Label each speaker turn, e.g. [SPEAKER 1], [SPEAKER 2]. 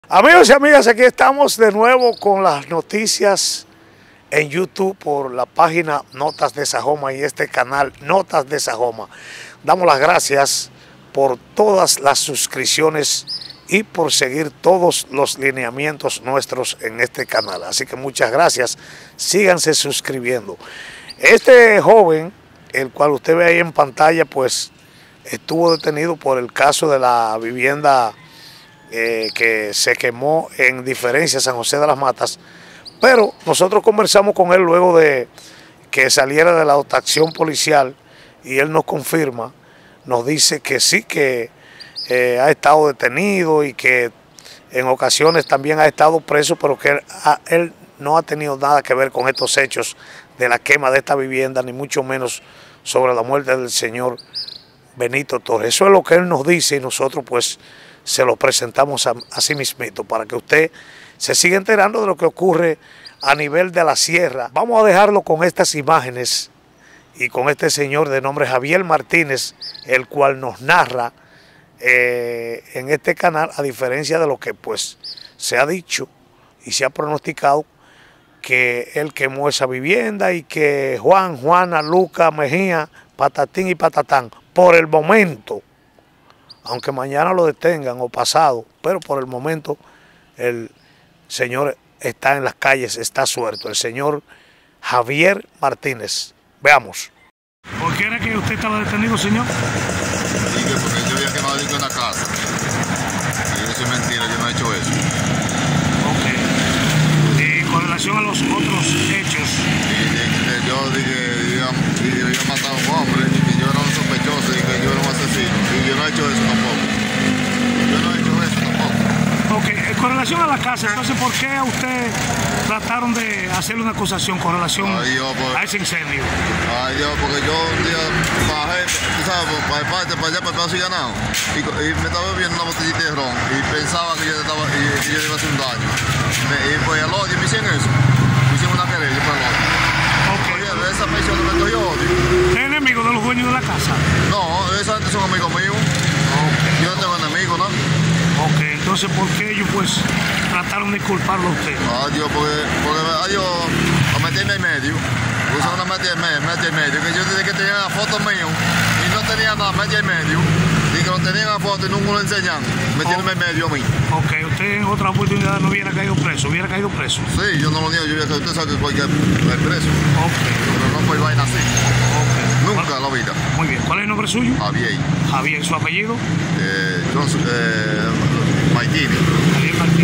[SPEAKER 1] Amigos y amigas, aquí estamos de nuevo con las noticias en YouTube por la página Notas de Sajoma y este canal Notas de Sajoma. Damos las gracias por todas las suscripciones y por seguir todos los lineamientos nuestros en este canal. Así que muchas gracias, síganse suscribiendo. Este joven, el cual usted ve ahí en pantalla, pues estuvo detenido por el caso de la vivienda que se quemó en Diferencia, San José de las Matas, pero nosotros conversamos con él luego de que saliera de la acción policial y él nos confirma, nos dice que sí, que ha estado detenido y que en ocasiones también ha estado preso, pero que él no ha tenido nada que ver con estos hechos de la quema de esta vivienda, ni mucho menos sobre la muerte del señor Benito Torres. Eso es lo que él nos dice y nosotros pues se lo presentamos así mismito para que usted se siga enterando de lo que ocurre a nivel de la sierra. Vamos a dejarlo con estas imágenes y con este señor de nombre Javier Martínez, el cual nos narra en este canal, a diferencia de lo que pues se ha dicho y se ha pronosticado, que él quemó esa vivienda y que Juan, Juana, Luca, Mejía, Patatín y Patatán, por el momento, aunque mañana lo detengan o pasado, pero por el momento el señor está en las calles, está suelto, el señor Javier Martínez. Veamos. ¿Por qué era que usted estaba detenido, señor?
[SPEAKER 2] Sí, que porque yo había quemado en la casa. Y eso es mentira, yo no he hecho eso.
[SPEAKER 1] Ok. Y con relación a los otros hechos.
[SPEAKER 2] Yo dije, yo había matado a un hombre, y que yo era un sospechoso y que yo era un asesino. Y yo no he hecho eso tampoco. Yo no he hecho eso tampoco.
[SPEAKER 1] Ok, con relación a la casa, entonces, ¿por qué a usted trataron de hacerle una acusación con relación a ese incendio?
[SPEAKER 2] Ay, Dios, porque yo un día bajé, tú sabes, para allá, para el Paso y Ganado, y me estaba bebiendo una botellita de ron, y pensaba que yo le iba a hacer un daño. Y pues al odio me hicieron eso, me hicieron una querella para el odio.
[SPEAKER 1] Okay.
[SPEAKER 2] Oye, de esa persona me estoy odio.
[SPEAKER 1] ¿Es enemigo de los dueños de la casa?
[SPEAKER 2] No, esa gente son amigos míos. Okay. Yo no tengo enemigos, ¿no?
[SPEAKER 1] Ok, entonces, ¿por qué ellos pues trataron de culparlo a usted?
[SPEAKER 2] Adiós, porque adiós, a meterme en medio. Usaron a meter en medio, que yo desde que tenía la foto mío y no tenía nada, meter en medio. Y que no tenía la foto y nunca lo enseñan, metiéndome en medio a mí.
[SPEAKER 1] Ok, usted en otra oportunidad no hubiera caído preso, ¿hubiera caído preso?
[SPEAKER 2] Sí, yo no lo niego, yo hubiera caído, usted sabe que cualquier preso.
[SPEAKER 1] Ok.
[SPEAKER 2] Pero no por vaina así.
[SPEAKER 1] Ok.
[SPEAKER 2] Nunca en la vida.
[SPEAKER 1] Muy bien, ¿cuál es el nombre suyo?
[SPEAKER 2] Javier.
[SPEAKER 1] Javier, ¿su apellido?
[SPEAKER 2] Maitini.
[SPEAKER 1] Javier Martínez.